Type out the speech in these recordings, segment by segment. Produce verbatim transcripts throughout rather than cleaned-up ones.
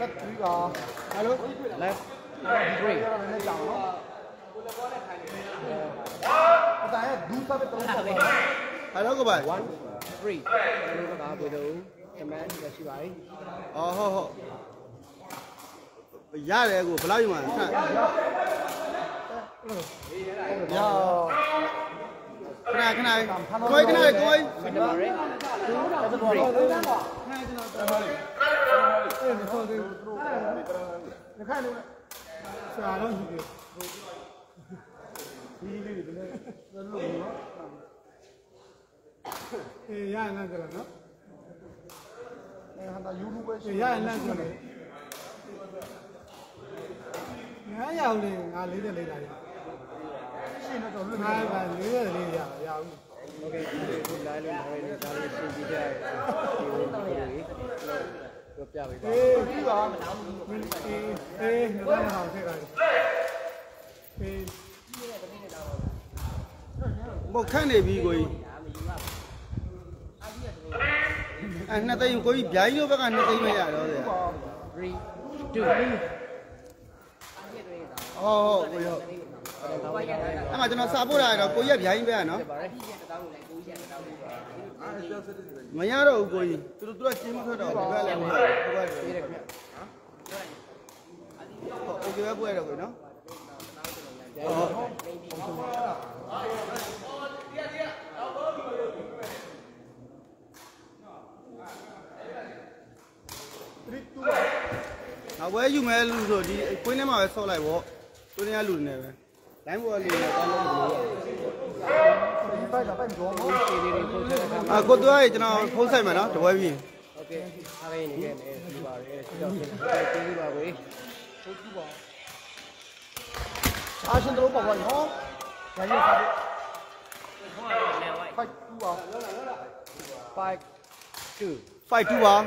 Set three ba. Hello. Left. Three. Hello các bạn. One. Three. Hello các bạn. Buổi đấu. Em bé thì là chị bảy. Ờ hô hô. Giá này của bao nhiêu mà? Yo. Cái này cái này. Coi cái này coi. Eh, ya en la de la, ¿no? Eh, ya en la de la. Ngã giàu đi, ngã lấy được lấy lại. Ngã là lấy được lấy giàu, giàu. Ok, tôi lại lên hỏi lên sao lên xin video. Gấp chào với Ê, cái đó. Ê, ê, người ta làm thế này. Ê. Một khăn này bị rồi. Anh nói tay coi giải vô bác anh nói tay mày à đó rồi. three, two. Ồ, ôi ôi. Em mà cho nó sao bố lại đó, cô dẹp giải về nó. Mày nhớ đâu cô gì? Tôi tôi chim thôi đó, tôi lại làm rồi. Ok bác bữa rồi nó. Nào với dù mẹ lùi rồi đi, quên em mà sau lại bỏ, tôi nghe lùi này về, đánh vô lùi này tao lùi. À, cô tôi ấy cho nó không sai mà nó, cho vậy gì? Ok, hai cái này cái này đi vào đây, đi vào đây, đi vào đây. À, xin lỗi bảo vậy nó, cái gì vậy? Phải two vào, Five, two. phải two vào.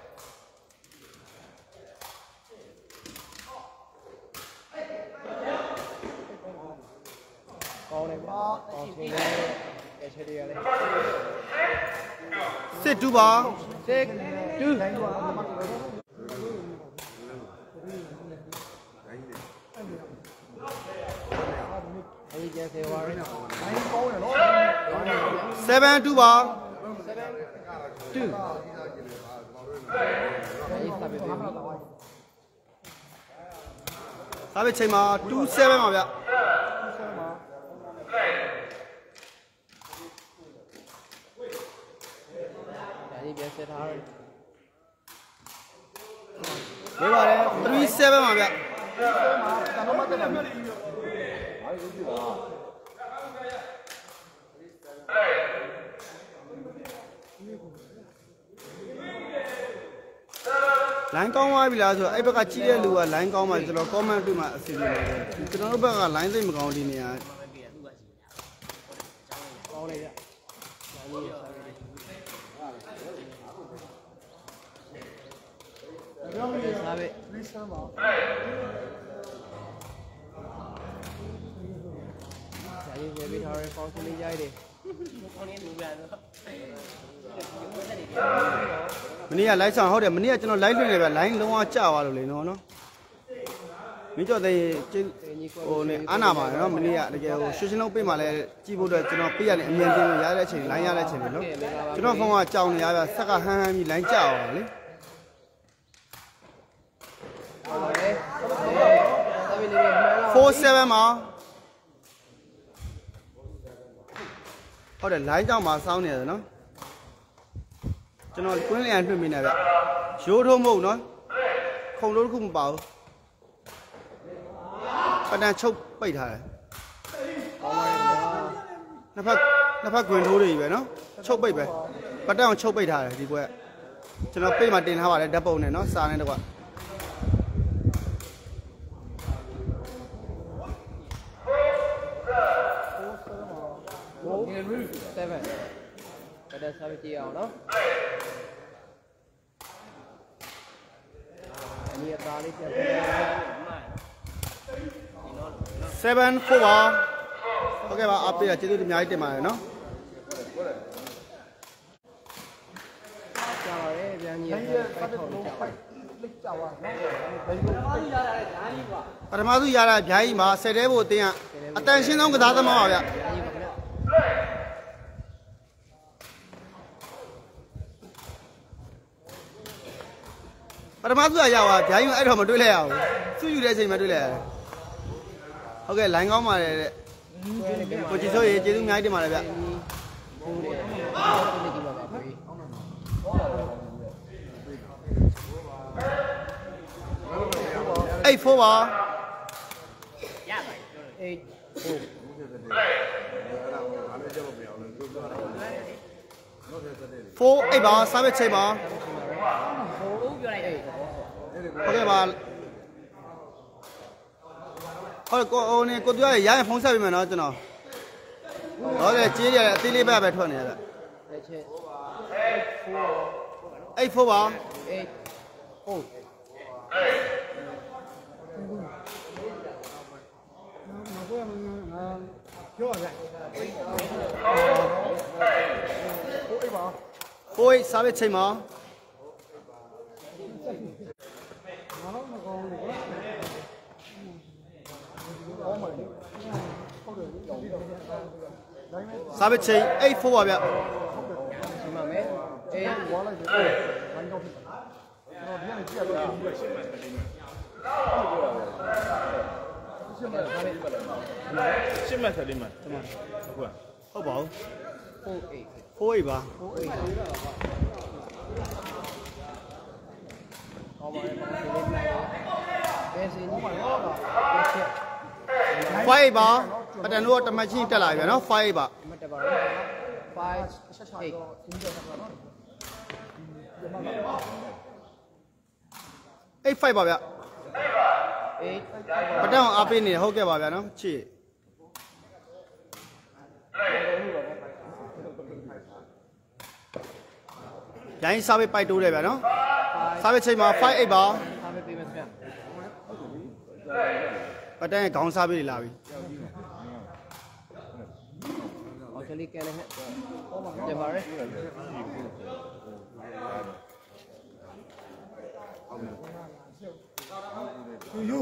Con này con xuống đây cái chơi đi đây Six two vào. six two anh chơi theo vào Seven two vào. two anh sắp về Sao vậy chơi mà two seven mà vậy? anh biết sẽ tháo Đấy vào đây, three seven mà vậy? Line con ai bị là rồi, ai bác cái chi lừa à line con mà cho nó comment đi mà xí đi này, cho nó bác cái line thì mà con đi này à. con này ạ sabe chạy về bên thôi con sẽ đi dây đi Mình đi lấy xong, hồi để mình đi cho nó lấy luôn này, lấy nó hoa chảo vào rồi nó nó. Mình cho đây trên, ô này ăn nào mà nó mình đi à, cái social media mà lại chỉ bộ được cho nó bây giờ này miền trên mình giá lại chỉ lấy giá lại chỉ nó, cho nó không hoa chảo này à, sắc cả hai hai mình lấy chảo vào đấy. Four seven mà. Hồi để lấy cho mà sau này rồi nó. Cho nó cuốn lên cho mình này vậy. Số thô màu nó. Không đốt không bảo. Bạn đang chốc bảy thải. Nó phát nó phát quyền thô đi vậy nó. Chốc bảy vậy. Bạn đang chốc bảy thải thì quẹ. Cho nó pay mà tiền hoa lại double này nó xa này được ạ. seven cái đây sao chiều đó nhiều ta đi Seven four vào. Ok vào up là chỉ tôi nhảy tiền mà nó. chào đấy nhiều ပထမဆုံးရတာဗျာကြီးမှာဆယ်တဲဖို့အတင်းကအတန်ရှင်းဆုံးကစားသမားပါဗျပထမဆုံးရပါဗျာကြီးအဲ့တော့မတွေးလိုက်ရဘူးစုယူတဲ့အချိန်မှာတွေးလိုက်ရတယ်ဟုတ်ကဲ့လိုင်းကောင်းပါတယ်တဲ့ကိုကြည်စိုးရေကျေးဇူးအများကြီးတင်ပါတယ်ဗျeight four ပါရပါ eight four four eight ပါစားပဲချိန်ပါဟုတ်ကဲ့ပါဟုတ်ကိုဟိုနေကိုပြောရရရင်ဖုန်းဆက်ပေးမယ်နော်ကျွန်တော်ဟုတ်တယ်ကြေးရအသေးလေးပဲပဲထွက်နေရတာeight fourပါeight four four eightစားပဲချိန်ပါစားပဲချိန်eight fourပါဗျဒီမှာမယ်eightဝါလိုက်တယ်ဘန်ကောက်ဖြစ်တော့ဒီကနေကြည့်ရတော့ရှင်းမှတ်တယ်မှာဟုတ်ဟုတ်ပါဘူးfour eight four eightပါfour eightဟောပါရဲ့ဘယ်စီနေမှာလဲfive ပါပတန်တို့တမချင်းတက်လာပြီနော်fiveပါမတက်ပါဘူးfive eight eight five ပါဗျeightပတန်အားပေးနေဟုတ်ကဲ့ပါဗျာနော်ချစ်ရိုင်းစားပေးပိုက်တိုးတယ်ဗျာနော်စားပေးချိန်မှာfive eightပါစားပေးပေးမယ်ခင်ဗျပတန်ရဲ့ခေါင်းစားပေးလာပြီအော်ကလေးကလည်းဟဲ့ကြပါရဲယူ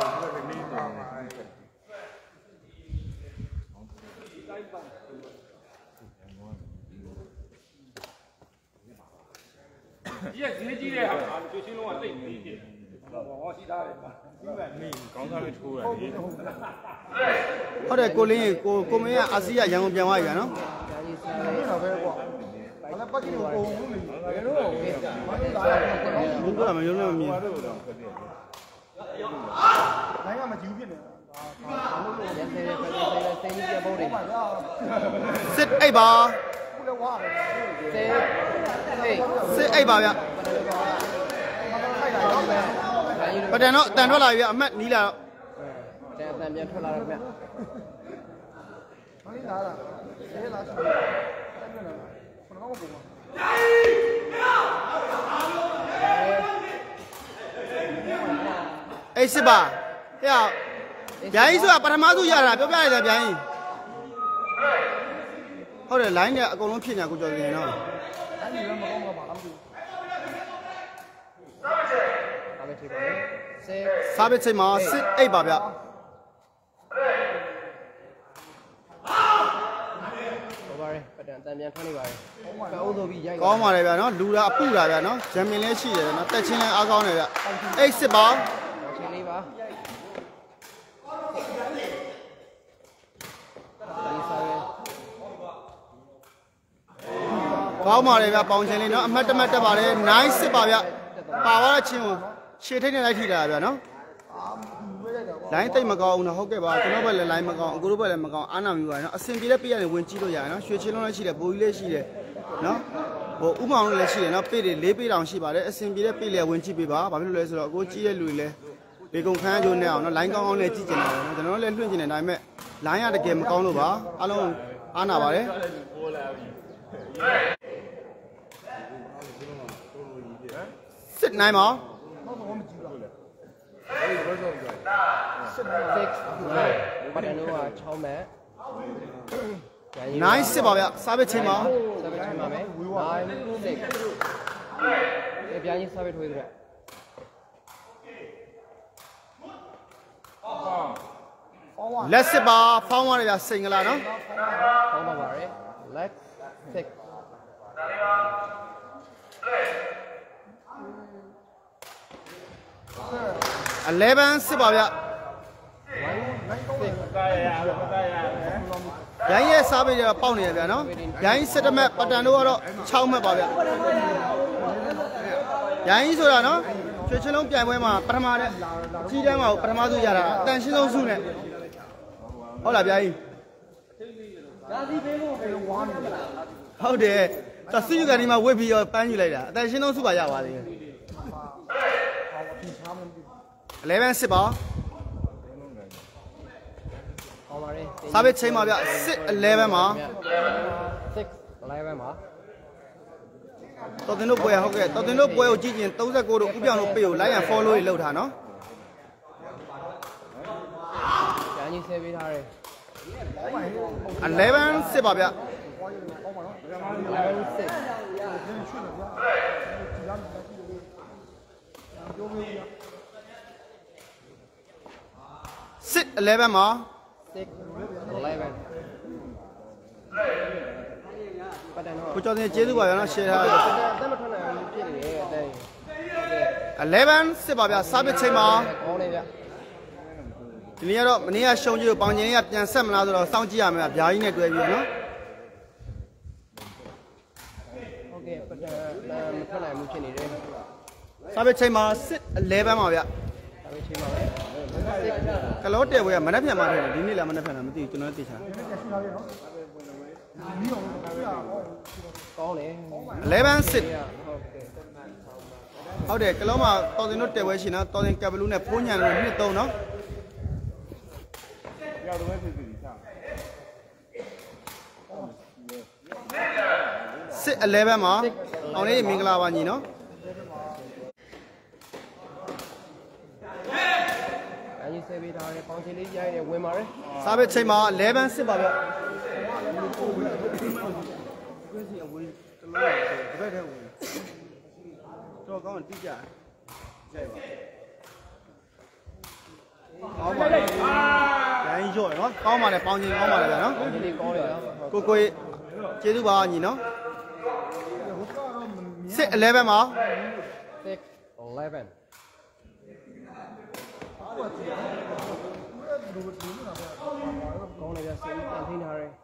ဒီကဈေးကြီးတဲ့ဟာကျွေးချင်းလုံးကတိတ်ပြီးဖြစ်ဟောရှိသားတယ်ဒီကမင်းကောင်းစားလေးထိုးရတယ်ဟုတ်တယ်ကိုလင်းကိုကိုမင်းကအာစီယာရန်ကုန်ပြန်သွားပြီဗျာနော်ဒါပဲကွာအဲ့ပတ်ကြီးကိုပုံလို့နေဘယ်တော့ဘယ်တော့မယုံနဲ့မမြင်နိုင်ကမကြည့်ဖြစ်နေတာစစ်အိတ်ပါစစ်အိတ်ပါဗျပတန်တော့တန်ထွက်လာပြီအမတ်နီးလာတော့တန်တန်ပြန်ထွက်လာတော့ဗျဟိုလာတာဆေးလာဆိုတယ်ဘယ်တော့မှပုံမအေးစစ်ပါဟဲ့ဗျာကြီးဆိုတာပထမဆုံးရတာပြောပြရတယ်ဗျာကြီးဟုတ်တယ် line နဲ့အကုန်လုံးဖြစ်နေတာကိုကြော်နေနော်အဲ့ဒီလည်းမကောင်းပါဘူးစားပဲချိန်ပါစစ်အိတ်ပါဗျပတန်တန်ပြန်ထွက်နေပါတယ်ကောင်းဆိုပြီးရိုက်ကောင်းပါတယ်ဗျာနော်လူတာအပုတာဗျာနော်ဂျမ်မင်လည်းရှိတယ်နော်တက်ချင်းလည်းအားကောင်းတယ်ဗျအိတ်စစ်ပါချင်းလေးပါကောင်းပါတယ်ဗျပေါင်ချင်းလေးနော်အမှတ်တမတ်တက်ပါတယ်nineစစ်ပါဗျပါသွားတဲ့ချင်းကိုရှေ့ထိတ်နေလိုက်ထိတာဗျာနော်လိုင်းတိတ်မကောင်းဘူးနော်ဟုတ်ကဲ့ပါကျွန်တော်ဘက်လည်းလိုင်းမကောင်းအကိုတို့ဘက်လည်းမကောင်းအားနာမျိုးပါနော်အစင်ပြေတဲ့ပေးရတယ်ဝင်ကြည့်လို့ရတယ်နော်ရွှေချင်းလုံးလည်းရှိတယ်ဘိုးကြီးလည်းရှိတယ်နော်ဟိုဥမောင်လည်းရှိတယ်နော်ပေးတွေလေးပေးတောင်ရှိပါတယ်အစင်ပြေတဲ့ပေးလည်းဝင်ကြည့်ပေးပါဘာဖြစ်လို့လဲဆိုတော့အကိုကြီးရဲ့လူတွေလည်းဘေကုံခန်းကျိုးနဲ့အောင်နော်လိုင်းကောင်းကောင်းလည်းကြည့်ကျင်တယ်နော်ကျွန်တော်လည်းလွှင့်ကျင်တယ်ဒါပေမဲ့လိုင်းရတကယ်မကောင်းလို့ပါအားလုံးအားနာပါတယ်စစ်နိုင်ပါပတန်တို့ကချောင်းမဲ့nineစစ်ပါဗျစားပဲချိန်ပါစားပဲချိန်ပါမယ်nine six အပြားကြီးစားပဲထွေးကြတယ်လက်စစ်ပါဖောင်းသွားတယ်ဗျစိန်ကလာနော်ကောင်းပါပါရဲ့လက်စစ် eleven စစ်ပါဗျရိုင်းရဲ့စားပေးရပေါက်နေရဗျာနော်ရိုင်းစစ်တမက်ပတန်တို့ကတော့၆မှတ်ပါဗျရိုင်းဆိုတာနော်ချွေချင်းလုံးပြိုင်ပွဲမှာပထမနဲ့ကြီးတန်းမှာပထမဆုံးရတာအတန်ရှင်းဆုံးစုနဲ့ဟုတ်လားဗျာကြီးဟုတ်တယ်သစုယူကန်ဒီမှာဝစ်ပြီးတော့ပန်းယူလိုက်တာအတန်ရှင်းဆုံးစုပါရပါသေးတယ်eleven စစ်ပါစားပေးချိန်ပါဗျsix elevenမှာ six elevenမှာတော်တင်တို့ပွဲဟုတ်ကဲ့တော်တင်တို့ပွဲကိုကြည့်ရင်thirty-nineတို့ဥပြောင်တို့ပေးကိုလိုက်ရန် follow တွေလုပ်ထားနော်ကျန်ကြီးဆဲပေးထားတယ် eleven စစ်ပါဗျ eleven six six elevenမှာ six elevenပတ်တယ်နော်ကိုကျော်တင်ကျေးဇူးပါဗျာနော် share ထားတယ်အသက်မထွက်နိုင်ဘူးဖြစ်နေတယ်အသက် eleven စစ်ပါဗျစားပေးချိန်မှာကောင်းနေဗျဒီနေ့ကတော့မနေ့ကရှုံးကြီးကိုပေါင်ကျင်လေးကပြန်ဆက်မလားဆိုတော့စောင့်ကြည့်ရမယ်ဗျာကြီးနဲ့တွဲပြီးနော်ဟုတ်ကဲ့ပတ်တယ်မထွက်နိုင်ဘူးဖြစ်နေတယ်စားပေးချိန်မှာsix elevenပါဗျစားပေးချိန်မှာပဲကလောတဲပွဲကမနှက်ပြန်มาတယ်ဒီနေ့လည်းမနှက်ပြန်တာမသိဘူးကျွန်တော်သိချာကောင်းတယ် eleven six ဟုတ်ကဲ့ဟုတ်တယ်ကလောမှာတော်တင်တို့တဲပွဲရှင်နော်တော်တင်ကပ်ဘလူးနဲ့ဖိုးညံလို့နှစ်သုံးနော်ရောက်တော့ဖြစ်ပြီစားsix elevenမှာအောင်လေးမင်္ဂလာပါညီနော်အရင်ဆဲပေးထားတယ်ပေါင်ချင်လေးရိုက်တယ်ဝင်ပါတယ်စားပေးချိန်မှာeleven sixပါဗျတော့ကောင်းတိကျကြိုက်ပါကောင်းပါလေရိုင်းရော့နော်ကောင်းပါလေပေါင်ချင်းကောင်းပါလေဗျာနော်ပေါင်ချင်လေးကောင်းတယ်ကိုကိုကျေးဇူးပါညီနော်six elevenမှာ six elevenကောင်းတယ်ဗျာစေးတန်ထိန်းထားတယ်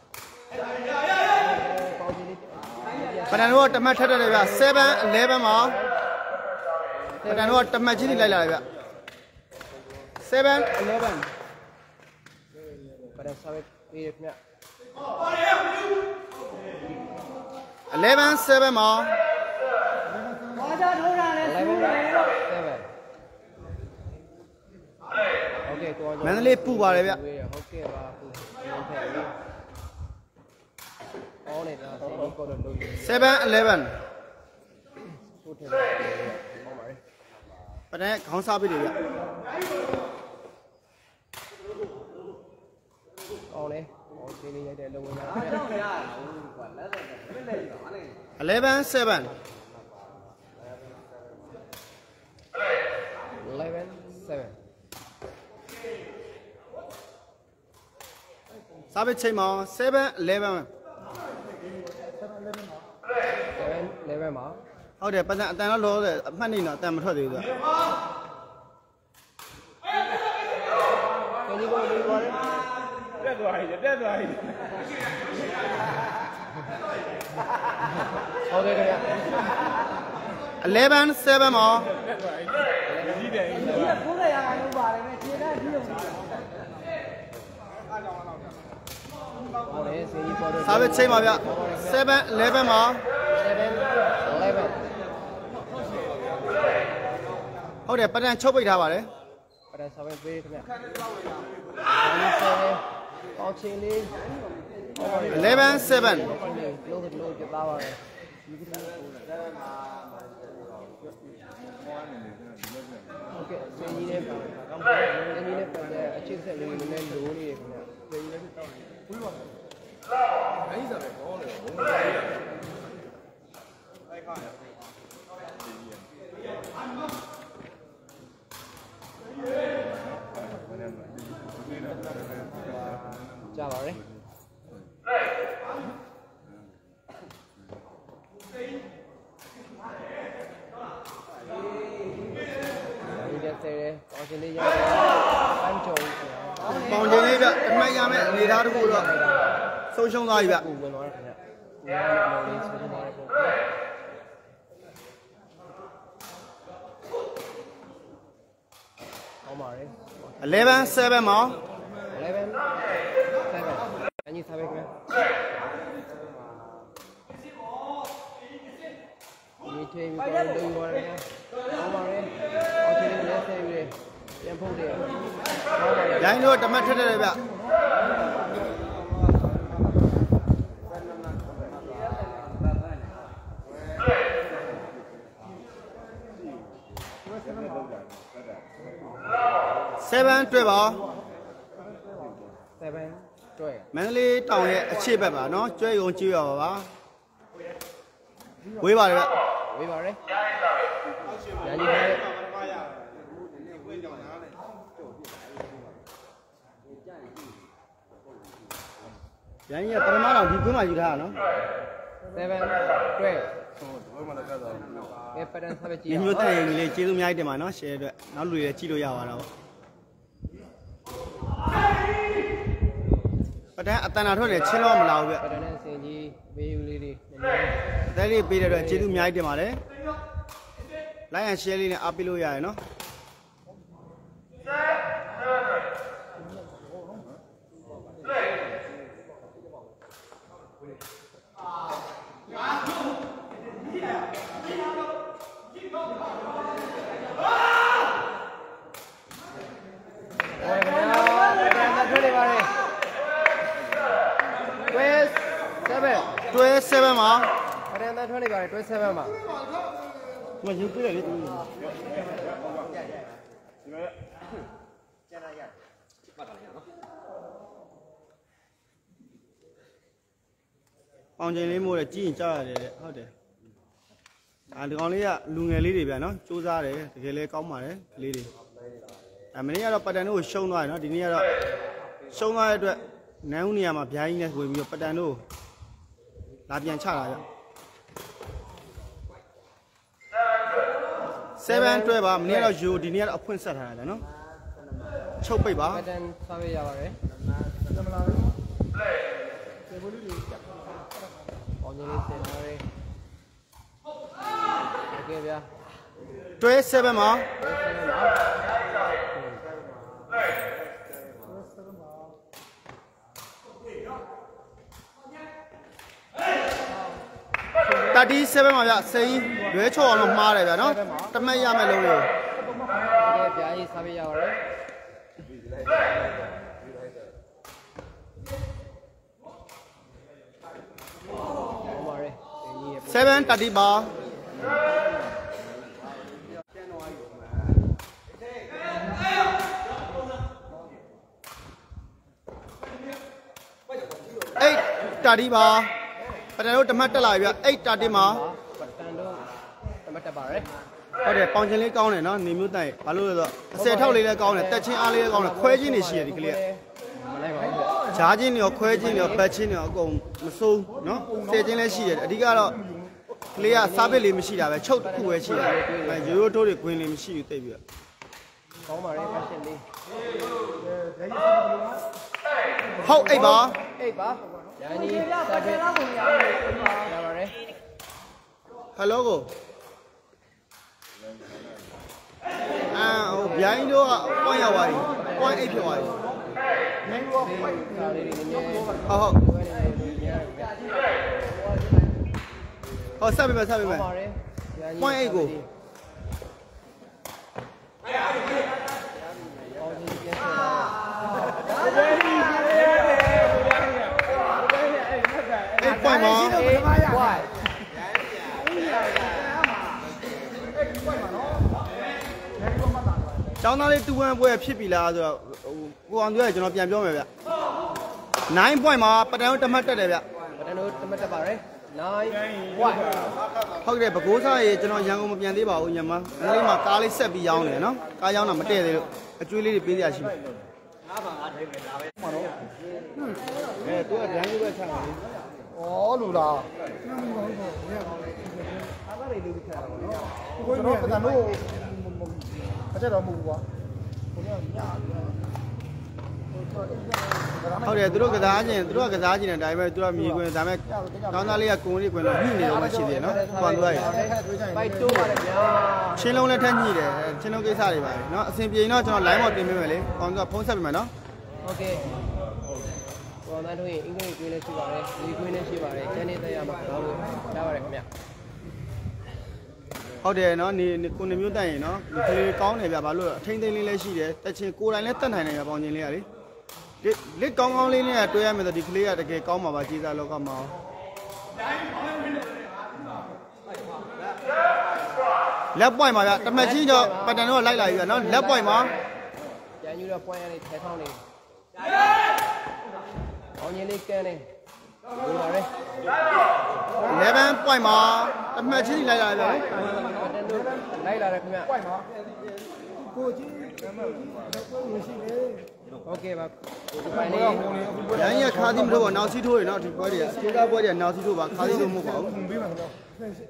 ပေါင်ချင်လေးပဒန်တို့ကတမတ်ထက်တယ်ဗျseven elevenမှာပဒန်တို့ကတမတ်ကြီးလိုက်လာတယ်ဗျseven eleven ပဒန်စားပေးရခင်ဗျ eleven sevenမှာဘာသာထိုးတာလဲ eleven sevenโอเคကိုမန္တလေးပူပါတယ်ဗျဟုတ်ကဲ့ပါပူဟုတ်ကဲ့အော်နေတာစေးကိုတော့လုပ်ရ seven eleven ဆိုထည့်တယ်ဟုတ်ပါတယ်ပဒန်ခေါင်းစားပေးတယ်ဗျအော်လေဟောစေးလေးရိုက်တဲ့အလုံးဝင်လာတယ် eleven seven eleven seven စားပေးချိန်မှာseven eleven seven elevenမှာဟုတ်တယ်ပဒန်အတန်တော့လောတယ်အမှတ်နေတော့အတန်မထွက်သေးဘူးဗျကိုကြီးကိုလေးသွားတယ်တက်သွားပြီတက်သွားပြီဟုတ်ကဲ့ခင်ဗျာ eleven sevenမှာကြီးတယ်ကြီးတယ်ကိုယ်ရရအောင်ပါတယ်နဲ့ခြေနဲ့ကြီးအောင်ဟုတ်တယ်စေးကြီးပေါ်တော့စားပေးချိန်ပါဗျseven elevenမှာ seven eleven ဟုတ်တယ်ပဒန်ချုပ်ပိတ်ထားပါတယ်ပဒန်စားပေးခင်ဗျာပေါင်ချင်လေး eleven seven လို့လို့ပြပါပါတယ်โอเคစေးကြီးနဲ့စေးကြီးနဲ့ပတ်တဲ့အချစ်ဆက်လေးနည်းနည်းလိုနေရခင်ဗျာစေးကြီးနဲ့တောင်းနေဘူးပါအဲ့ဒီစားပဲကောင်းတယ်ဘုံအဲ့ခါပေါင်ချင်းလေးရတယ်ပန်းကြုံပေါင်ချင်းလေးဗျအမှန်ရမယ်အနေသားတခုတော့ဆုံးရှုံးသွားပြီဗျကိုဝင်သွားတယ်ခင်ဗျာကိုလေးဆုံးသွားတယ်ပေါ့အောင်ပါတယ် eleven seven မှာ eleven seven အညီစားပဲခင်ဗျာဒီချိန်ပြီးတော့ဒုံသွားတယ်အောင်ပါတယ်အောင်ချင်းလေးလက်ဆက်ပြီးပြန်ဖုတ်တယ်ရိုင်းတို့တမတ်ထက်တယ်ဗျseven တွေ့ပါ seven တွေ့မန္တလေးတောင်ရဲ့အရှိတ်ဘက်ပါနော်ကျွဲရုံကြည့်ရပါပါဝေးပါတယ်ဗျဝေးပါတယ်ညာကြီးပဲရန်ကြီးကပထမတော့ဒီကွင်းမှာယူထားတာနော် seven တွေ့အဲပတ်တန်ဆက်ပဲကြည့်ညညတက်ရင်လေးကျေးဇူးအများကြီးတင်ပါနော် share အတွက်နောက်လူတွေလည်းကြည့်လို့ရပါတော့ပထမအတန်တာထွက်တယ်ချင်းတော့မလာဘူးဗျပတ်တန်နဲ့စင်ကြီးဘေးယူလေးတွေနည်းနည်းအသက်လေးပေးတဲ့အတွက်ကျေးဇူးအများကြီးတင်ပါတယ် like and share လေးနဲ့အားပေးလို့ရတယ်နော်တွဲsevenမှာပရန်တန်ထွက်နေပါတယ်တွဲsevenမှာမယူပြတယ်လေသူပေါင်ချိန်လေးမို့တယ်ကြည့်ရင်ကြားရတယ်တဲ့ဟုတ်တယ်ဒါဒီကောင်လေးကလူငယ်လေးတွေဗျာနော်စူးစားတယ်တကယ်လဲကောင်းပါတယ်ကလေးတွေအဲမနေ့ကတော့ပတ်တန်တို့ကိုရှုံးသွားတယ်နော်ဒီနေ့ကတော့ရှုံးသွားတဲ့အတွက်နန်းဦးနေရာမှာဗျာကြီးနဲ့ဝင်ပြီးတော့ပတ်တန်တို့လာပြန်ချတာဗျseven တွဲပါမနေ့ကတော့ယူဒီနေ့ကတော့အဖွင့်ဆက်ထားတယ်နော်ချုပ်ပိတ်ပါပတ်တန်ဆက်ပေးရပါတယ်ပေါင်းကြီးလေးစင်ထားတယ်โอเคဗျာတွဲsevenမှာthirty-sevenမှာဗျစေးရွဲချော်အောင်လို့မှားတယ်ဗျာနော်တမက်ရမယ်လို့လေโอเคဗျာကြီးဆက်ပေးရပါတယ်ဟုတ်ပါတယ်ဒီကြီး seven thirtyပါeight thirtyပါပတန်တို့တမတ်တက်လာပြီဗျeight thirtyမှာပတန်တို့တမတ်တက်ပါတယ်ဟုတ်တယ်ပေါင်ချင်းလေးကောင်းတယ်နော်နေမျိုးတိုင်ဘာလို့လဲဆိုတော့အစယ်ထောက်လေးလည်းကောင်းတယ်တက်ချင်းအားလေးလည်းကောင်းတယ်ခွဲချင်းနေရှိရဒီကလေးကမလိုက်ပါဘူးဗျာဂျားချင်းတွေရောခွဲချင်းတွေရောပတ်ချင်းတွေရောအကုန်မစိုးနော်ဆယ်ချင်းလည်းရှိတယ်အဓိကတော့ကလေးကစားပစ်လေးမရှိတာပဲချုပ်တစ်ခုပဲရှိတယ်အဲရိုးရိုးထိုးတွေကွင်းလေးမရှိဘူးတိတ်ပြီးတော့ကောင်းပါတယ်ဖက်ရှင်လေးဟုတ်အိတ်ပါအေးပါညာကြီးဆက်ပေးရပါတယ်ဟယ်လိုကိုအာဟိုဗျိုင်းတို့ကပွင့်ရောက်သွားပြီပွင့်အိတ်ဖြစ်သွားပြီကားလေးတွေနည်းနည်းဟုတ်ဟုတ်ဟောဆက်ပေးမယ်ဆက်ပေးမယ်ပါတယ်ပွင့်အိတ်ကို အဲ့ပွင့်ပါဝိုင်းကျောင်းသားလေးတူဝမ်းပွဲဖြစ်ပြီလားဆိုတော့ဟိုကိုအောင်ပြောရကျွန်တော်ပြန်ပြောမယ်ဗျnine point မှာပတန်တို့တမတ်တက်တယ်ဗျပတန်တို့တမတ်တက်ပါတယ်nine wide ဟုတ်တယ်ပဲကိုးစားရေကျွန်တော်ရန်ကုန်မပြန်သေးပါဘူးညမအလေးမှာကားလေးဆက်ပြီးရောင်းတယ်နော်ကားရောင်းတာမတည့်သေးလို့အကျွေးလေးတွေပေးရရှိတယ်ငါးပါးငါးထိပ်ပဲဒါပဲမှန်တော့အဲသူကဒန်းကြီးပဲချတာလေဩလူလားအားမလေးလေးခါတာပေါ့နော်ကိုယ်ကပတန်တို့အချက်တော်မဟုတ်ဘူးကွာဟုတ်တယ်သူတို့ကစားခြင်းသူတို့ကကစားခြင်းနဲ့ဒါပေမဲ့သူကမြေကွင်းဒါပေမဲ့ကောင်းသားလေးကကုန်းလေးကွင်းတော့ညှိနေတော့မှရှိသေးတယ်နော်ကွန်သူကရပိုက်တိုးပါတယ်ဗျာချင်းလုံးလည်းထက်ညှိတယ်ချင်းလုံးကိစ္စတွေပါနော်အစဉ်ပြေရင်တော့ကျွန်တော် line ပေါ်တင်ပေးမယ်လေကွန်သူကဖုန်းဆက်ပေးမယ်နော်โอเคပေါ်သားတို့ရင်အင်္ဂလိပ်ကွင်းလည်းရှိပါတယ်ဒီကွင်းလည်းရှိပါတယ်ကျန်နေတဲ့ရမှာတော့ကြားပါတယ်ခင်ဗျဟုတ်တယ်နော်နေကိုနေမျိုးတက်ရင်နော်ဒီကလေးကောင်းတယ်ဗျဘာလို့အထိန်သိမ်းလေးလည်းရှိတယ်တက်ချင်းကိုယ်တိုင်လည်းတက်နိုင်တယ်ဗျပေါင်းချင်းလေးကလေလက်လက်ကောင်းကောင်းလေးနဲ့တွေ့ရမယ်ဆိုဒီကလေးကတကယ်ကောင်းမှာပါကြီးစားလောကမှာလက်ပွိုင်ပါဗျတမက်ကြီးတော့ပတန်တော့လိုက်လာပြီဗျနော်လက်ပွိုင်ပါကျန်ယူတော့ပွိုင်ရနေထဲထောင်းနေအောင်ကြီးလေးကန်းနေဒီပါလေ eleven point မှာတမက်ကြီးလိုက်လာပြီဗျလိုက်လာတယ်ခင်ဗျပွိုက်ပါကိုကြီးကမ္ဘာတော့မရှိလေโอเคပါဒီပိုင်းလေးရန်ရခါသီးမလို့ပါနောက်စီးထိုးရနော်ဒီပွဲတွေကစကေကာပွဲတွေကနောက်စီးထိုးပါခါသီးလို့မဟုတ်ပါဘူးပြီးပါတော့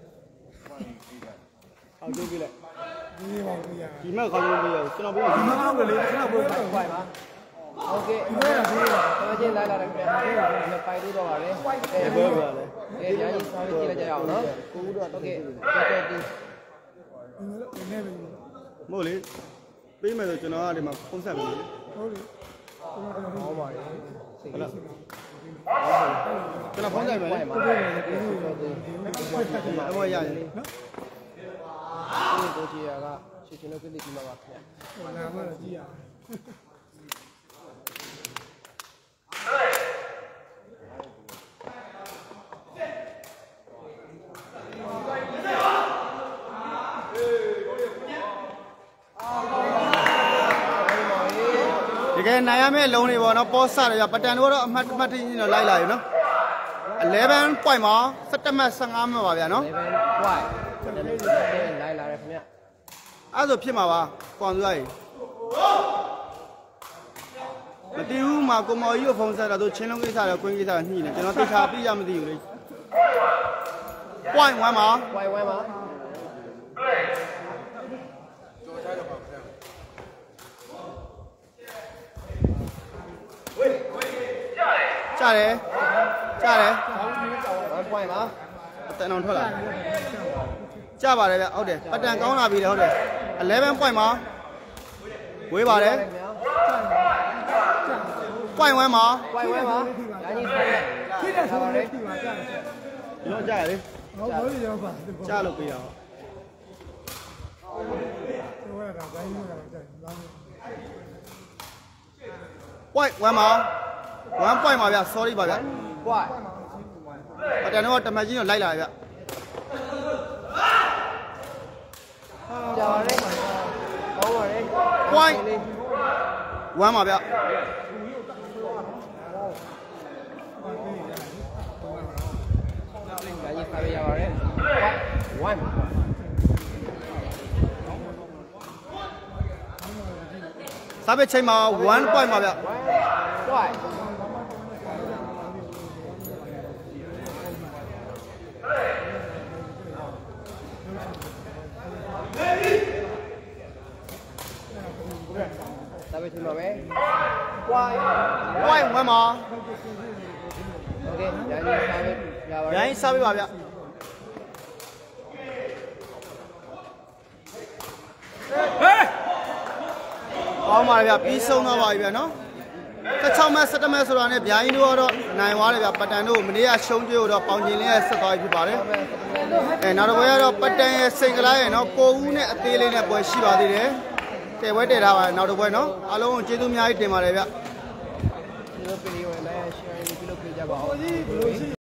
အောက်ကျိုးပြလိုက်ဒီပါဦးရဒီမဲ့ခေါင်းလုံးပေးရအောင်ကျွန်တော်ပြောဒီမှာတော့လေကျွန်တော်ပြောတာပွိုင်ပါโอเคဒီကနေ့တော့ချင်းလိုက်လာတယ်ခင်ဗျဒီပိုင်လေးတော့ပါလေဘယ်ဘယ်လဲအဲညာကြီးဆောင်းကြည့်လိုက်ကြရအောင်နော်ကိုဦးတော့โอเคတော်တော်ဒီဒီနေ့ပဲမဟုတ်လေပေးမယ်ဆိုကျွန်တော်ကဒီမှာဖုန်းဆက်ပြီဟုတ်ပြီကျွန်တော်တော့ဟောပါတယ်စိတ်ဟုတ်လားကျွန်တော်ဖုန်းဆက်မယ်လေပွိုင်ပါဒီကိုတော့ဒီပွိုက်ဖတ်တယ်အမောရရင်နော်ဒီကိုကြီးရကရှင်းရှင်းလို့ပြည့်ကြည့်မှာပါခင်ဗျဟိုလာမှကြည့်ရတကယ်နိုင်ရမယ့်လုံးတွေပေါ့နော်ပေါ်ဆတယ်ပြပတန်တို့ကတော့အမှတ်အမှတ်တင်းတော့လိုက်လာပြီနော်eleven point မှာsevenမှတ်fifteenမှတ်ပါဗျာနော် eleven point ဒီနေ့လိုက်လာတယ်ခင်ဗျအဲ့ဆိုဖြစ်မှာပါကွန်သူရည်မတီးဘူးမှာကိုမော်ကြီးကိုဖုန်းဆက်တာတို့ချင်းလုံးကိစ္စတွေကွင်းကိစ္စတွေညှိနေကျွန်တော်သိချာပြရမသိဘူးလေ point one မှာ point one ပါကြားတယ်ကြားတယ် one point ပါအတန်အောင်ထွက်လာကြားပါတယ်ဗျဟုတ်တယ်ပတန်ကောင်းလာပြီလေဟုတ်တယ်eleven point မှာဝေးပါတယ် point one မှာ point one ပါညာကြီးဆိုင်ခိတဲ့ဆိုလေးဒီမှာကြားတယ်ကျွန်တော်ကြားရလေဟုတ်ပါပြီရောပါကြားလို့ပြရအောင်ဟိုကဒါဘိုင်းနေတာကြားလာ point one မှာone point မှာဗျ sorry ပါဗျ point ပတန်တော့တမတ်ကြီးတော့လိုက်လာဗျကြာရဲဟောပါလေ point one မှာဗျညာကြီးဖားရရပါတယ် one စားပစ်ချိန်မှာone point မှာဗျ point ဒါပဲဒီမှာပဲ point point one မှာโอเคညာကြီးဖားပဲရပါတယ်ရိုင်းစားပေးပါဗျဟေးကောင်းပါလေဗျပြီးဆုံးတော့ပါပြီဗျနော်sixteenမှတ်sevenမှတ်ဆိုတာနဲ့ဗျာရင်တို့ကတော့နိုင်သွားတယ်ဗျပတန်တို့မနေ့ကရှုံးကြိုးတော့ပေါင်ကျင်လေးနဲ့ဆက်သွားပြီဖြစ်ပါတယ်အဲနောက်တစ်ပွဲကတော့ပတန်ရဲ့စိတ်ကလားရဲ့နော်ကိုဦးနဲ့အသေးလေးနဲ့ပွဲရှိပါသေးတယ်တဲပွဲတည်ထားပါတယ်နောက်တစ်ပွဲနော်အားလုံးကျေးဇူးအများကြီးတင်ပါတယ်ဗျဒီလိုဗီဒီယိုနဲ့ share လုပ်ပြကြပါဦး